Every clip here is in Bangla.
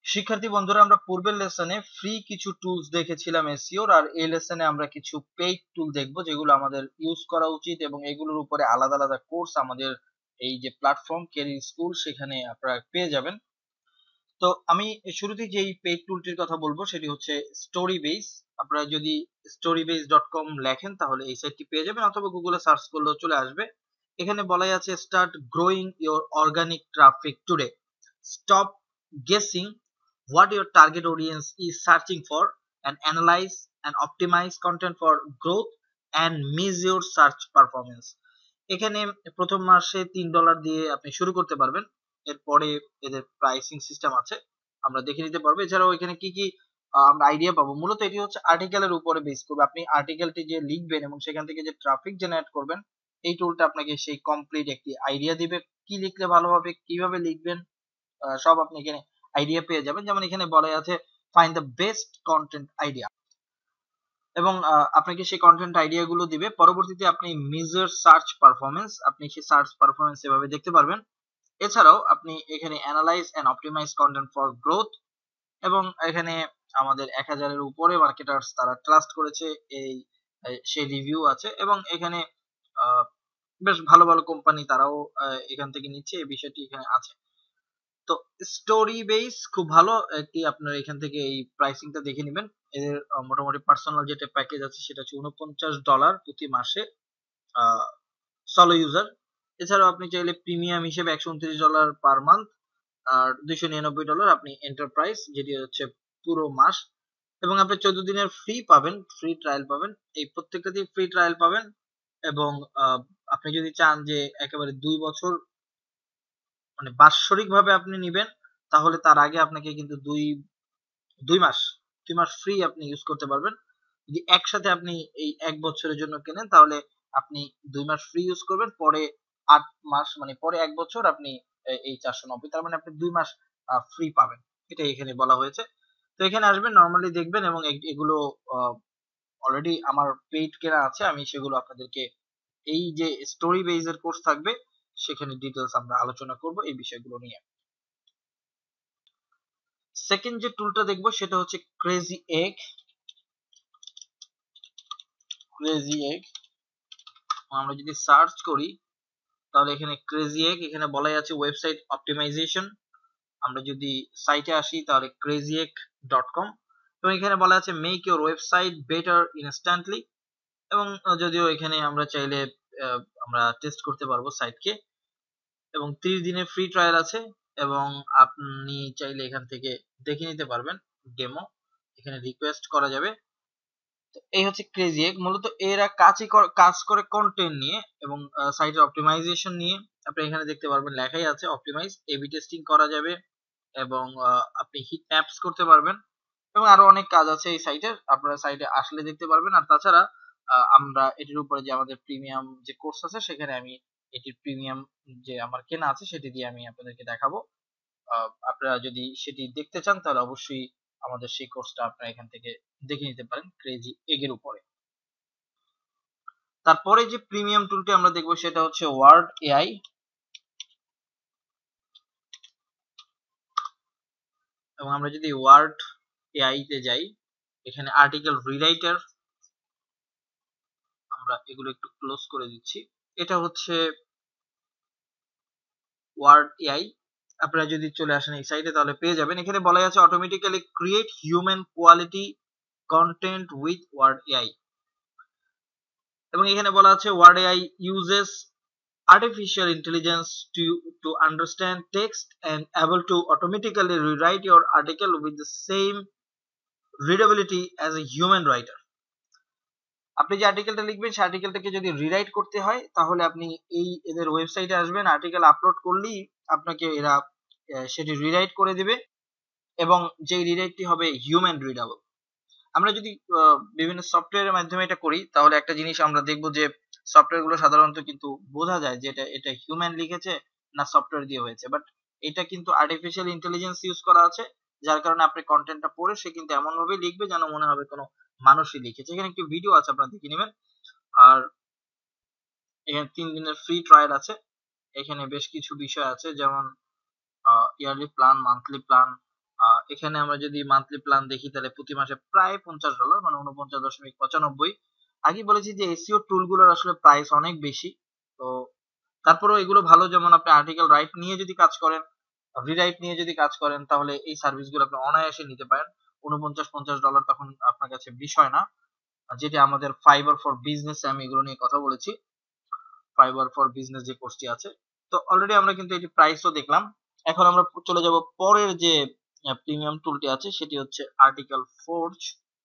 শিক্ষার্থী বন্ধুরা, আমরা পূর্বের লেসনে ফ্রি কিছু টুলস দেখেছিলাম এসইওর, আর এই লেসনে আমরা কিছু পেইড টুল দেখব যেগুলো আমাদের ইউজ করা উচিত, এবং এগুলোর উপরে আলাদা আলাদা কোর্স আমাদের এই যে প্ল্যাটফর্ম ক্যারিয়ার স্কুল সেখানে আপনারা পেয়ে যাবেন। তো আমি শুরুতেই যেই পেইড টুলটির কথা বলবো সেটি হচ্ছে স্টোরি বেস। আপনারা যদি storybase.com লেখেন তাহলে এই সাইটটি পেয়ে যাবেন, অথবা গুগলে সার্চ করলেও চলে আসবে। এখানে বলাই আছে start growing your organic traffic today, stop guessing what your target audience is searching for, and analyze and optimize content for growth and measure search performance। এখানে প্রথম মাসে $3 দিয়ে আপনি শুরু করতে পারবেন। এরপরে এদের প্রাইসিং সিস্টেম আছে, আমরা দেখে নিতে পারবো। এছাড়াও এখানে কি কি আমরা আইডিয়া পাবো, মূলত এটি হচ্ছে আর্টিকেলের উপরে বেস করবে। আপনি আর্টিকেলটি যে লিখবেন এবং সেখান থেকে যে ট্রাফিক জেনারেট করবেন, এই টুলটা আপনাকে সেই কমপ্লিট একটি আইডিয়া দিবে, কি লিখলে ভালো হবে, কিভাবে লিখবেন, সব আপনি এখানে আইডিয়া পেয়ে যাবেন। যেমন এখানে বলা আছে find the best content idea, এবং আপনাকে সেই কন্টেন্ট আইডিয়া গুলো দিবে। পরবর্তীতে আপনি মেজার সার্চ পারফরমেন্স, আপনি সেই সার্চ পারফরমেন্স এভাবে দেখতে পারবেন। এছাড়াও আপনি এখানে analyze and optimize content for growth, এবং এখানে আমাদের 1000-এর উপরে মার্কেটার্স তারা ট্রাস্ট করেছে এই সেই রিভিউ আছে, এবং এখানে বেশ ভালো ভালো কোম্পানি তারাও এখান থেকে নিচ্ছে, এই বিষয়টি এখানে আছে। তো স্টোরি বেস খুব ভালো একটি, আপনার এখান থেকে এই প্রাইসিংটা দেখে নেবেন। এদের মোটামুটি পার্সোনাল যেটা প্যাকেজ আছে সেটা হচ্ছে $49 প্রতি মাসে সলো ইউজার। এছাড়াও আপনি চাইলে প্রিমিয়াম হিসেবে $129 পার মান্থ, আর $299 আপনি এন্টারপ্রাইজ, যেটি হচ্ছে পুরো মাস, এবং আপনি 14 দিনের ফ্রি পাবেন, ফ্রি ট্রায়াল পাবেন। এই প্রত্যেকটাতেই ফ্রি ট্রায়াল পাবেন, এবং আপনি যদি চান যে একেবারে 2 বছর মানে বাৎসরিক ভাবে আপনি নিবেন, তাহলে তার আগে আপনাকে কিন্তু দুই মাস ফ্রি আপনি ইউজ করতে পারবেন। যদি একসাথে আপনি এই 1 বছরের জন্য কেনেন তাহলে আপনি 2 মাস ফ্রি ইউজ করবেন, পরে 8 মাস মানে পরে 1 বছর আপনি এই 490, তার মানে আপনি 2 মাস ফ্রি পাবেন, এটা এখানে বলা হয়েছে। তো এখানে আসবেন, নরমালি দেখবেন, এবং এগুলো অলরেডি আমার পেইড কেনা আছে, আমি সেগুলো আপনাদেরকে এই যে স্টোরি বেজের কোর্স থাকবে সেখানে ডিটেলস আমরা আলোচনা করব এই বিষয়গুলো নিয়ে। সেকেন্ড যে টুলটা দেখবো সেটা হচ্ছে ক্রেজি এগ। আমরা যদি সার্চ করি তাহলে এখানে ক্রেজি এগ, এখানে বলাই আছে ওয়েবসাইট অপটিমাইজেশন। আমরা যদি সাইটে আসি তাহলে crazyegg.com, এবং এখানে বলা আছে make your website better instantly, এবং যদিও এখানে আমরা চাইলে আমরা টেস্ট করতে পারবো সাইটকে, এবং 30 দিনের ফ্রি ট্রায়াল আছে, এবং আপনি চাইলে এখান থেকে দেখে নিতে পারবেন ডেমো, এখানে রিকোয়েস্ট করা যাবে। তো এই হচ্ছে ক্রেজি এগ, মূলত এরা কাজ করে কন্টেন্ট নিয়ে এবং সাইটের অপটিমাইজেশন নিয়ে। আপনি এখানে দেখতে পারবেন লেখাই আছে অপটিমাইজ, এবি টেস্টিং করা যাবে, এবং আপনি হিট ম্যাপস করতে পারবেন, এবং আরো অনেক কাজ আছে এই সাইটের, আপনারা সাইটে আসলে দেখতে পারবেন। আর তাছাড়া আমরা এটির উপরে যে আমাদের প্রিমিয়াম যে কোর্স আছে সেখানে আমি এটির প্রিমিয়াম যে আমার কেনা আছে সেটি দিয়ে আমি আপনাদেরকে দেখাবো। আপনারা যদি সেটি দেখতে চান তাহলে অবশ্যই আমাদের সেই কোর্সটা আপনারা এখান থেকে দেখে নিতে পারেন ক্রেজি এগের উপরে। তারপরে যে প্রিমিয়াম টুলটি আমরা দেখবো সেটা হচ্ছে ওয়ার্ড এআই, এবং আমরা যদি ওয়ার্ড এআই তে যাই, এখানে আর্টিকেল রিরাইটার, আমরা এগুলো একটু ক্লোজ করে দিচ্ছি। এটা হচ্ছে ওয়ার্ড এআই, আপনারা যদি চলে আসেন এই সাইটে তাহলে পেয়ে যাবেন। এখানে বলা আছে automatically create human quality content with word AI, এবং এখানে বলা আছে word AI uses artificial intelligence to understand text and able to automatically rewrite your article with the same readability as a human writer। আপনি যে আর্টিকেলটা লিখবেন সেই আর্টিকেলটাকে যদি রিরাইট করতে হয় তাহলে আপনি এই এদের ওয়েবসাইটে আসবেন, আর্টিকেল আপলোড করলেই আপনাকে এরা সেটি রিরাইট করে দিবে, এবং যে রিরাইটটি হবে হিউম্যান রিডেবল। আমরা যদি বিভিন্ন সফটওয়্যারের মাধ্যমে এটা করি তাহলে একটা জিনিস আমরা দেখব যে সফটওয়্যার গুলো সাধারণত কিন্তু বোঝা যায় যে এটা হিউম্যান লিখেছে না সফটওয়্যার দিয়ে হয়েছে, বাট এটা কিন্তু আর্টিফিশিয়াল ইন্টেলিজেন্স ইউজ করা আছে, যার কারণে আপনি কন্টেন্টটা পড়ে সে কিন্তু এমন ভাবে লিখবে যেন মনে হবে কোনো মানুষই লিখেছে। এখানে একটি ভিডিও আছে, আপনারা দেখে নেবেন। আর এখানে 3 দিনের ফ্রি ট্রায়াল আছে, এখানে বেশ কিছু বিষয় আছে যেমন ইয়ারলি প্ল্যান, মান্থলি প্ল্যান, এখানে আমরা যদি মান্থলি প্ল্যান দেখি তাহলে প্রতি মাসে প্রায় $50 মানে 49.95। আগেই বলেছি যে এসইও টুলগুলোর আসলে প্রাইস অনেক বেশি। তো তারপরেও এগুলো ভালো, যেমন আপনি আর্টিকেল রাইট নিয়ে যদি কাজ করেন, রিরাইট নিয়ে যদি কাজ করেন, তাহলে এই সার্ভিসগুলো আপনি অনায়াসে নিতে পারেন। $49-50 তখন আপনার কাছে বিষয় না। যেটা আমাদের ফাইবার ফর বিজনেস, আমি এগুলো নিয়ে কথা বলেছি, ফাইবার ফর বিজনেস যে কোর্সটি আছে। তো অলরেডি আমরা কিন্তু এটি প্রাইসও দেখলাম। এখন আমরা চলে যাব পরের যে প্রিমিয়াম টুলটি আছে, সেটি হচ্ছে আর্টিকেল ফোর্জ।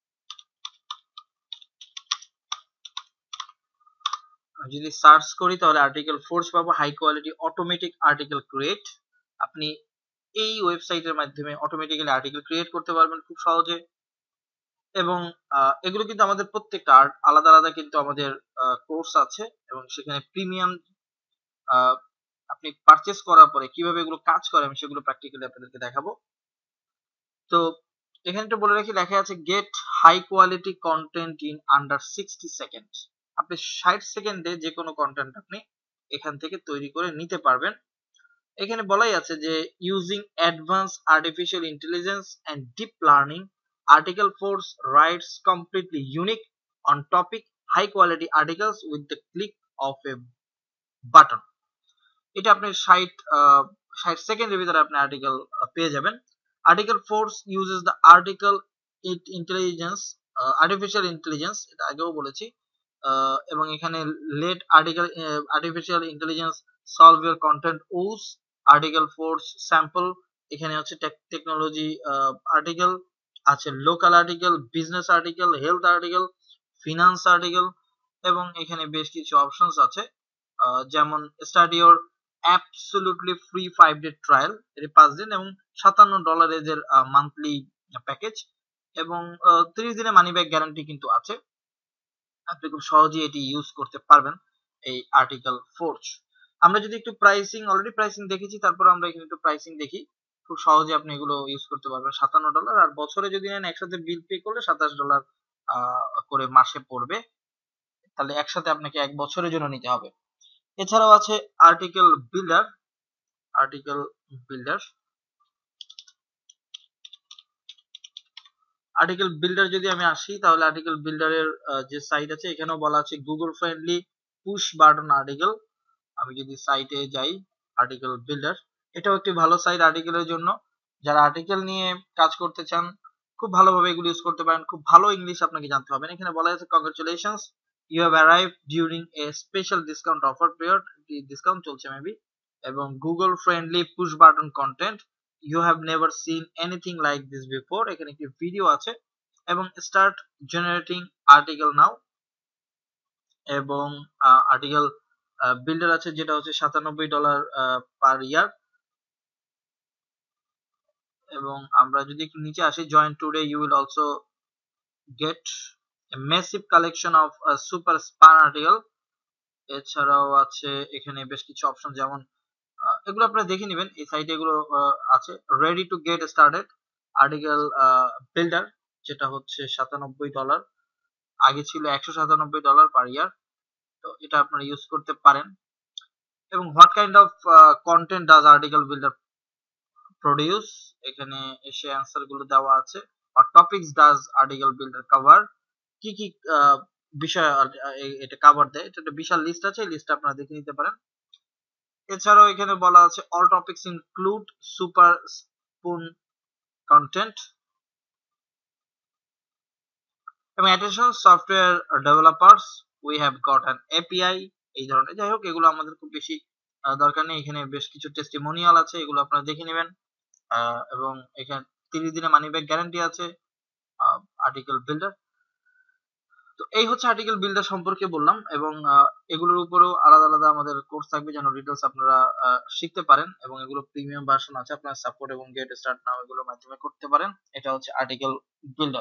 যদি সার্চ করি তাহলে আর্টিকেল ফোর্জ পাবো, high quality automatic article create. আপনি এই ওয়েবসাইটের মাধ্যমে অটোমেটিক্যালি আর্টিকেল ক্রিয়েট করতে পারবেন খুব সহজে। এবং এগুলো কিন্তু আমাদের প্রত্যেকটা আলাদা আলাদা কিন্তু আমাদের কোর্স আছে, এবং সেখানে প্রিমিয়াম আপনি পারচেজ করার পরে কিভাবে এগুলো কাজ করে আমি সেগুলো প্র্যাকটিক্যালি আপনাদেরকে দেখাবো। তো এখানে একটু বলে রাখি, লেখা আছে get high quality content in under 60 second. আপনি 60 সেকেন্ডে যে কোনো কন্টেন্ট আপনি এখান থেকে তৈরি করে নিতে পারবেন। এখানে বলাই আছে যে using advance artificial intelligence and deep learning, article forge writes completely unique on topic high quality articles with the click of a button. এটা আপনি 60 সেকেন্ডের ভিতরে আপনি আর্টিকেল পেয়ে যাবেন। Article forge uses the artificial intelligence, এটা আগেও বলেছি। এবং এখানে let artificial intelligence solve your content woes, article forge sample. এখানে হচ্ছে টেকনোলজি আর্টিকেল আছে, local article, business article, health article, finance article, এবং এখানে বেশ কিছু অপশনস আছে, যেমন start your absolutely free 5 day trial, এর 5 দিন এবং $57 এদের মান্থলি প্যাকেজ, এবং 30 দিনের মানি ব্যাক গ্যারান্টি কিন্তু আছে। আপনি খুব সহজেই এটি ইউজ করতে পারবেন এই আর্টিকেল ফোর্জ। আমরা যদি একটু প্রাইসিং, অলরেডি প্রাইসিং দেখেছি, তারপর আমরা এখানে একটু প্রাইসিং দেখি। খুব সহজে আপনি এগুলো ইউজ করতে পারবেন। $57, আর বছরে যদি নেন একসাথে বিল পে করলে $27 করে মাসে পড়বে। তাহলে একসাথে আপনাকে 1 বছরের জন্য নিতে হবে। এছাড়াও আছে article builder. Article builder article builder যদি আমি আসি, তাহলে আর্টিকেল বিল্ডারের যে সাইট আছে, এখানেও বলা আছে Google friendly push button article. আমি যদি সাইটে যাই, আর্টিকেল বিল্ডার এটাও একটি ভালো সাইট আর্টিকেলের জন্য। যারা আর্টিকেল নিয়ে কাজ করতে চান খুব ভালোভাবে এগুলো ইউজ করতে পারেন। খুব ভালো ইংলিশ আপনাকে জানতে হবে না। এখানে বলা আছে congratulations, you have arrived during a special discount offer period, discount চলছে মেবি, এবং Google friendly push button content, you have never seen anything like this before. এখানে একটি ভিডিও আছে, এবং স্টার্ট জেনারেটিং আর্টিকেল নাও, এবং আর্টিকেল বিল্ডার আছে যেটা হচ্ছে $97 পার ইয়ার। এবং আমরা যদি একটু নিচে আসি, join today you will also get a massive collection of super spun article. এছাড়াও আছে এখানে বেশ কিছু অপশন, যেমন এগুলো আপনারা দেখে নেবেন, এই সাইটে এগুলো আছে। Ready to get started article builder, যেটা হচ্ছে $97, আগে ছিল $197 পার ইয়ার। তো এটা আপনারা ইউজ করতে পারেন। এবং what kind of content does article builder produce, এখানে এসে অ্যান্সার গুলো দেওয়া আছে। আর topics does article builder cover, কি কি বিষয় এটা কভার দেয়, এটা একটা বিশাল লিস্ট আছে, এই লিস্টটা আপনারা দেখে নিতে পারেন। এছাড়াও এখানে বলা আছে all topics include super spun content, এবং attention software developers, we have got an API, এই ধরনের। যাই হোক, এগুলো আমাদের খুব বেশি দরকার নেই। এখানে বেশ কিছু টেস্টিমোনিয়াল আছে, এগুলো আপনারা দেখে নেবেন। এবং এখানে 30 দিনের মানি ব্যাক গ্যারান্টি আছে আর্টিকেল বিল্ডার। তো এই হচ্ছে আর্টিকেল বিল্ডার সম্পর্কে বললাম, এবং এগুলোর উপরেও আলাদা আলাদা আমাদের কোর্স থাকবে, যেন ডিটেলস আপনারা শিখতে পারেন। এবং এগুলো প্রিমিয়াম ভার্সন আছে, আপনারা সাপোর্ট এবং গেট স্টার্ট নাও এগুলোর মাধ্যমে করতে পারেন। এটা হচ্ছে আর্টিকেল বিল্ডার।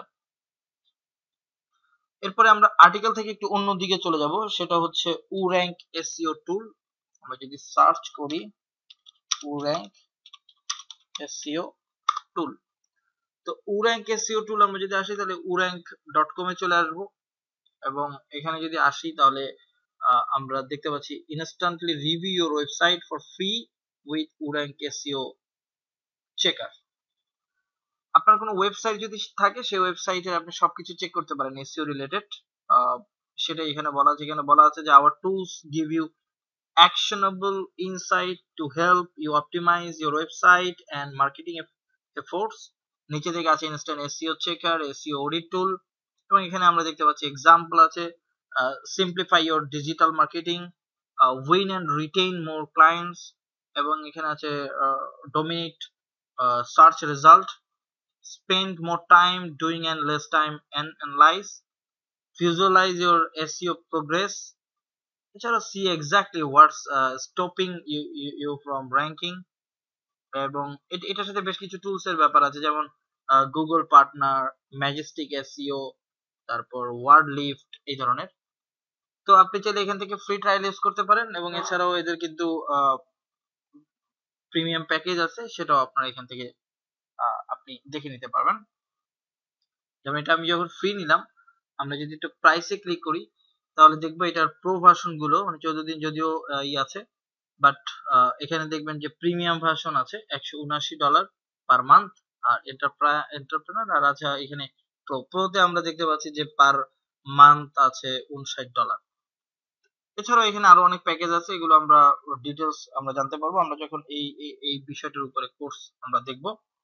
এরপরে আমরা আর্টিকেল থেকে একটু অন্য দিকে চলে যাব, সেটা হচ্ছে উর্যাঙ্ক এসইও টুল। আমরা যদি সার্চ করি উর্যাঙ্ক এসইও টুল, তো উর্যাঙ্ক এসইও টুল আমরা যদি আসি, তাহলে urank.com এ চলে আসবো। এবং এখানে যদি আসি, তাহলে আমরা দেখতে পাচ্ছি instantly review your website for free with urank SEO checker. আপনার কোনো ওয়েবসাইট যদি থাকে সেই ওয়েবসাইটে আপনি সবকিছু চেক করতে পারেন এসইও রিলেটেড। সেটা এখানে বলা আছে, এখানে বলা আছে যে our tools give you actionable insight to help you optimize your website and marketing efforts। নিচে দিকে আছে instant SEO checker, SEO audit tool, এবং এখানে আমরা দেখতে পাচ্ছি এক্সাম্পল আছে simplify your digital marketing, win and retain more clients, এবং এখানে আছে dominate search result, spend more time doing and less time and analyze, visualize your SEO progress, এছাড়া see exactly what's stopping you from ranking, এবং এটার সাথে বেশ কিছু টুলস এর ব্যাপার আছে, যেমন গুগল পার্টনার, ম্যাজেস্টিক এসইও, তারপর ওয়ার্ড লিফট, এই ধরনের। তো আপনি চাইলে এখান থেকে ফ্রি ট্রায়াল ইউজ করতে পারেন, এবং এছাড়াও এদের কিন্তু প্রিমিয়াম প্যাকেজ আছে, সেটাও আপনারা এখান থেকে আপনি দেখে নিতে পারবেন। যেমন এটা আমি যখন ফ্রি নিলাম, আমরা যদি একটু প্রাইসে ক্লিক করি তাহলে দেখবো এটার প্রো ভার্সন গুলো মানে 14 দিন যদিও আছে, বাট এখানে দেখবেন যে প্রিমিয়াম ভার্সন আছে $179 পার মান্থ, আর এন্টারপ্রেনার আর আছে এখানে প্রোতে আমরা দেখতে পাচ্ছি যে পার মান্থ আছে $59। এছাড়াও এখানে আরো অনেক প্যাকেজ আছে, এগুলো আমরা ডিটেলস আমরা জানতে পারবো আমরা যখন এই বিষয়টার উপরে কোর্স আমরা দেখব।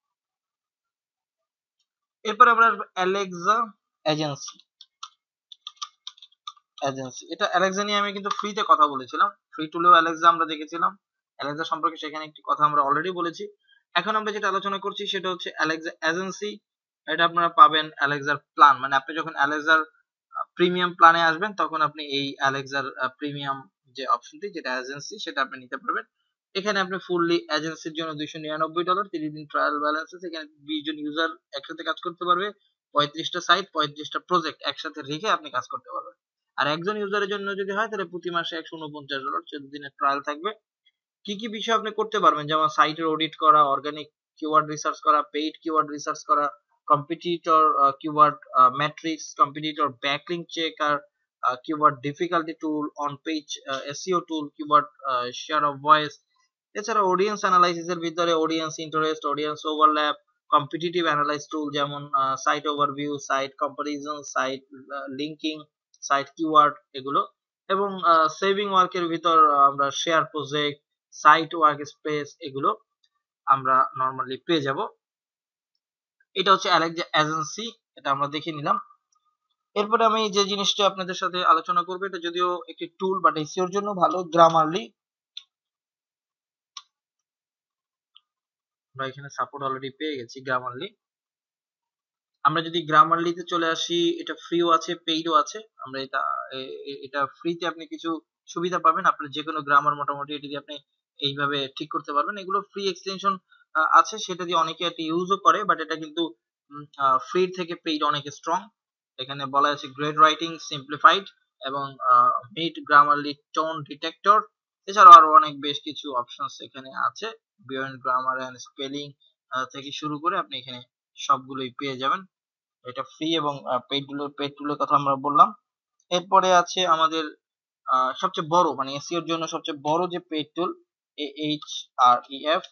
এরপর আমরা অ্যালেক্সা এজেন্সি। এটা অ্যালেক্সা নিয়ে আমি কিন্তু ফ্রিতে কথা বলেছিলাম, ফ্রি টুলেও অ্যালেক্সা আমরা দেখেছিলাম, অ্যালেক্সা সম্পর্কে সেখানে একটি কথা আমরা অলরেডি বলেছি। এখন আমরা যেটা আলোচনা করছি সেটা হচ্ছে অ্যালেক্সা এজেন্সি। এটা আপনারা পাবেন অ্যালেক্সার প্ল্যান, মানে আপনি যখন অ্যালেক্সার প্রিমিয়াম প্ল্যানে আসবেন তখন আপনি এই অ্যালেক্সার প্রিমিয়াম যে অপশনটি যেটা এজেন্সি সেটা আপনি নিতে পারবেন। এখানে আপনি ফুললি এজেন্সির জন্য $299, 30 দিন ট্রায়াল ব্যালেন্স আছে, এখানে 20 জন ইউজার একসাথে কাজ করতে পারবে, 35টা সাইট 35টা প্রজেক্ট একসাথে রেখে আপনি কাজ করতে পারবেন। আর একজন ইউজারের জন্য যদি হয় তাহলে প্রতি মাসে $149, 14 দিনের ট্রায়াল থাকবে। কি কি বিষয় আপনি করতে পারবেন, যেমন সাইটের অডিট করা, অর্গানিক কিওয়ার্ড রিসার্চ করা, পেইড কিওয়ার্ড রিসার্চ করা, competitor keyword matrix, competitor backlink checker, keyword difficulty tool, on page SEO tool, keyword share of voice. এছাড়া অডিয়েন্স অ্যানালাইসিস এর ভিতরে audience interest, audience overlap, competitive analyse tool যেমন site overview, site comparison, site linking, site keyword, এগুলো। এবং সেভিং ওয়ার্কের ভিতর আমরা share project, site work space, এগুলো আমরা নরমালি পেয়ে যাব। এটা হচ্ছে অ্যালেক্সা এজেন্সি, এটা আমরা দেখে নিলাম। এরপরে আমি যে জিনিসটা আপনাদের সাথে আলোচনা করব, এটা যদিও একটি টুল বাট এসইওর জন্য ভালো, গ্রামারলি। আমরা এখানে সাপোর্ট অলরেডি পেয়ে গেছি গ্রামারলি। আমরা যদি গ্রামারলিতে চলে আসি, এটা ফ্রিও আছে পেইডও আছে। আমরা এটা ফ্রিতে আপনি কিছু সুবিধা পাবেন, আপনার যে কোনো গ্রামার মোটামুটি এটি দিয়ে আপনি এইভাবে ঠিক করতে পারবেন। এগুলো ফ্রি এক্সটেনশন আছে, সেটা দিয়ে অনেকে এটা ইউজও করে, বাট এটা কিন্তু ফ্রি থেকে পেইড অনেক স্ট্রং। এখানে বলা আছে গ্রেড রাইটিং সিম্পলিফাইড এবং মিড গ্রামারলি টোন ডিটেক্টর। এছাড়াও আরো অনেক বেশ কিছু অপশনস এখানে আছে, বিয়ন্ড গ্রামার এন্ড স্পেলিং থেকে শুরু করে আপনি এখানে সবগুলোই পেয়ে যাবেন। এটা ফ্রি এবং পেইড টুলের কথা আমরা বললাম। এরপরে আছে আমাদের সবচেয়ে বড় মানে এসইওর জন্য সবচেয়ে বড় যে পেইড টুল, AHREF,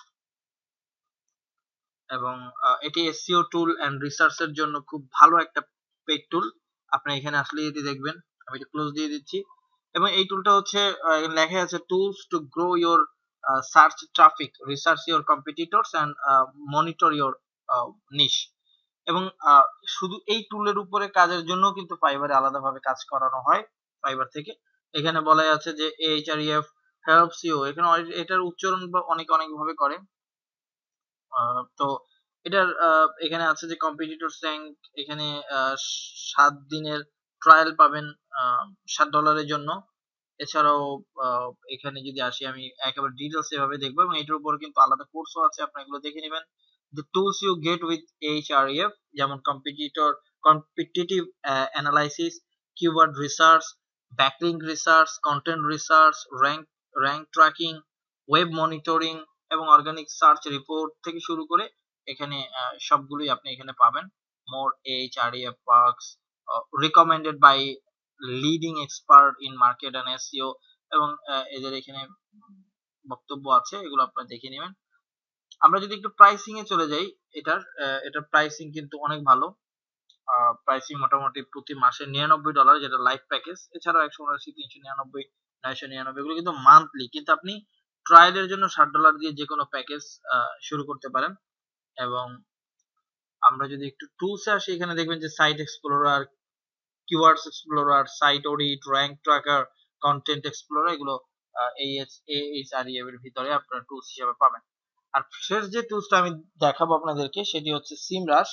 এবং এটি এসইও টুল এন্ড রিসার্চ এর জন্য খুব ভালো একটা পেইড টুল। আপনি এখানে আসলে যদি দেখবেন, আমি এটা ক্লোজ দিয়ে দিচ্ছি, এবং এই টুলটা হচ্ছে লেখা আছে tools to grow your search traffic, research your competitors and monitor your niche. এবং শুধু এই টুলের উপরে কাজের জন্য কিন্তু ফাইবারে আলাদাভাবে কাজ করানো হয় ফাইবার থেকে। এখানে বলা আছে যে AHREF হেল্পস ইউ, এখানে এটার উচ্চারণ অনেক ভাবে করে। তো এটার এখানে আছে যে কম্পিটিটর র্যাঙ্ক, এখানে 7 দিনের ট্রায়াল পাবেন $7 জন্য। এছাড়াও এখানে যদি আসি আমি একেবারে ডিটেলস এভাবে দেখবো, এবং এটার উপর কিন্তু আলাদা কোর্সও আছে, আপনি এগুলো দেখে নেবেন। The tools you get with AHREF যেমন competitive analysis, keyword research, backlink research, content research, rank tracking, web monitoring এবং অর্গানিক সার্চ রিপোর্ট থেকে শুরু করে এখানে সবগুলোই আপনি এখানে পাবেন। মোর AHREF works recommended by leading expert in market and SEO, এবং এদের এখানে বক্তব্য আছে, এগুলো আপনারা দেখে নেবেন। আমরা যদি একটু প্রাইসিং এ চলে যাই, এটার প্রাইসিং কিন্তু অনেক ভালো। প্রাইসিং মোটামুটি প্রতি মাসে $99, যেটা লাইফ প্যাকেজ। এছাড়াও 179, 399, 999 এগুলো কিন্তু মান্থলি। কিন্তু আপনি ট্রায়ালের জন্য $60 দিয়ে যে কোনো প্যাকেজ শুরু করতে পারেন। এবং আমরা যদি একটু টুলসে আসি, এখানে দেখবেন যে site explorer, keywords explorer, site audit, rank tracker, content explorer, এগুলো AHREF এর ভিতরে আপনারা টুলস হিসেবে পাবেন। আর শেষ যে টুলসটা আমি দেখাবো আপনাদেরকে সেটি হচ্ছে সিমরাশ।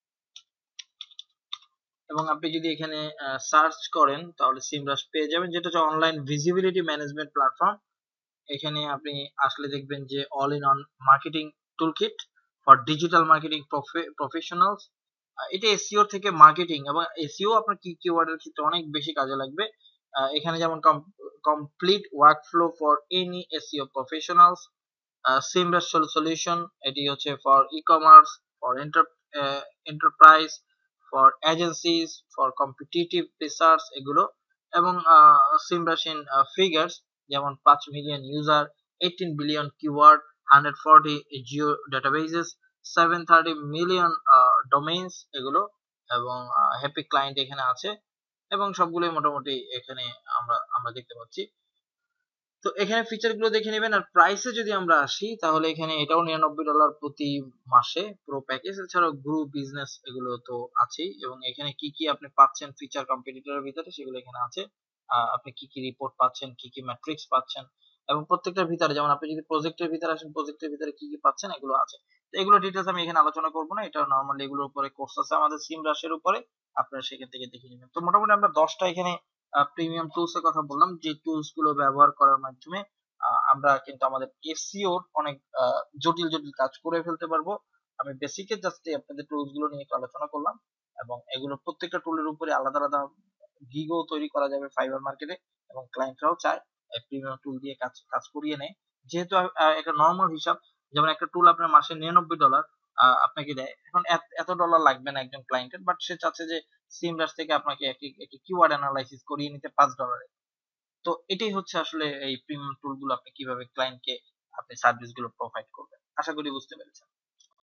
এবং আপনি যদি এখানে সার্চ করেন তাহলে সিমরাশ পেয়ে যাবেন, যেটা হচ্ছে অনলাইন ভিজিবিলিটি ম্যানেজমেন্ট প্ল্যাটফর্ম। এখানে আপনি আসলে দেখবেন যে all in one marketing toolkit for digital marketing professionals. এটা এসইও থেকে মার্কেটিং, এবং এসইও আপনার কি কিওয়ার্ডের ক্ষেত্রে অনেক বেশি কাজে লাগবে। এখানে যেমন complete workflow for any SEO professionals. Semrush solution, এটি হচ্ছে for ecommerce, for enterprise, for agencies, for competitive research এগুলো। এবং সিমরাশ ইন ফিগার্স, যেমন 5 million user, 18 billion keyword, 140 geo databases, 730 million domains এগুলো। এবং হ্যাপি ক্লায়েন্ট এখানে আছে, এবং সবগুলোই মোটামুটি এখানে আমরা দেখতে পাচ্ছি। তো এখানে ফিচার গুলো দেখে নেবেন। আর প্রাইসে যদি আমরা আসি তাহলে এখানে এটাও $99 প্রতি মাসে পুরো প্যাকেজ। এছাড়াও গ্রুপ বিজনেস এগুলো তো আছেই, এবং এখানে কি কি আপনি পাচ্ছেন ফিচার কম্পিটিটরের ভিতরে সেগুলো এখানে আছে। আপনি কি কি রিপোর্ট পাচ্ছেন, কি কি ম্যাট্রিক্স পাচ্ছেন, এবং প্রত্যেকটার ভিতরে যেমন আপনি যদি প্রজেক্টের ভিতরে আসেন, প্রজেক্টের ভিতরে কি কি পাচ্ছেন এগুলো আছে। তো এগুলো ডিটেলস আমি এখানে আলোচনা করব না, এটা নরমালি এগুলোর উপরে কোর্স আছে আমাদের সিমরাশের উপরে, আপনারা সেখান থেকে দেখে নেবেন। তো মোটামুটি আমরা 10টা এখানে প্রিমিয়াম টুলস এর কথা বললাম, যে টুলস গুলো ব্যবহার করার মাধ্যমে আমরা কিন্তু আমাদের এসইও অনেক জটিল জটিল কাজ করে ফেলতে পারবো। আমি বেসিকে জাস্ট আপনাদের টুলস গুলো নিয়ে একটু আলোচনা করলাম, এবং এগুলো প্রত্যেকটা টুলের উপরে আলাদা আলাদা গিগও তৈরি করা যাবে ফাইবার মার্কেটে, এবং ক্লায়েন্টরাও চায় প্রিমিয়াম টুল দিয়ে কাজ কাজ করিয়ে নেয়। যেহেতু একটা নর্মাল হিসাব, যেমন একটা টুল আপনার মাসে $99 আপনাকে দেয়, এখন এত ডলার লাগবে না একজন ক্লায়েন্টের, বাট সে চাচ্ছে যে সিমরাশ থেকে আপনাকে একটি কিওয়ার্ড অ্যানালাইসিস করিয়ে নিতে $5। তো এটাই হচ্ছে আসলে এই প্রিমিয়াম টুল গুলো আপনি কিভাবে ক্লায়েন্টকে আপনি সার্ভিস গুলো প্রোভাইড করবেন। আশা করি বুঝতে পেরেছেন।